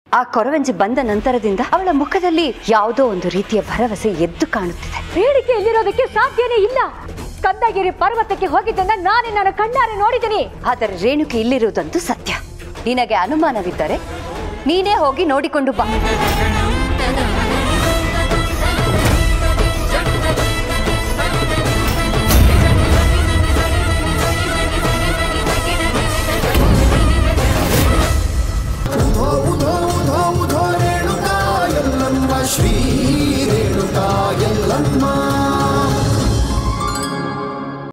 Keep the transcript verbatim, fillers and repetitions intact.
ಆ ಕೊರವಂಜಿ ಬಂದ ನಂತರದಿಂದ ಅವಳ ಮುಖದಲ್ಲಿ ಯಾವುದೋ ಒಂದು ರೀತಿಯ ಭರವಸೆ ಎದ್ದು ಕಾಣುತ್ತಿದೆ. ಬೇಡಿಕೆ ಇಲ್ಲಿರೋದಕ್ಕೆ ಸಾಧ್ಯನೇ ಇಲ್ಲ. ಕಂದಗಿರಿ ಪರ್ವತಕ್ಕೆ ಹೋಗಿದ್ದನ್ನ ನಾನೇ ನನ್ನ ಕಣ್ಣಾರೆ ನೋಡಿದ್ದೀನಿ. ಆದರೆ ರೇಣುಕೆ ಇಲ್ಲಿರುವುದಂತೂ ಸತ್ಯ. ನಿನಗೆ ಅನುಮಾನವಿದ್ದರೆ ನೀನೇ ಹೋಗಿ ನೋಡಿಕೊಂಡು ಬಾ. ಶ್ರೀ ರೇಣುಕಾ ಯಲ್ಲಮ್ಮ.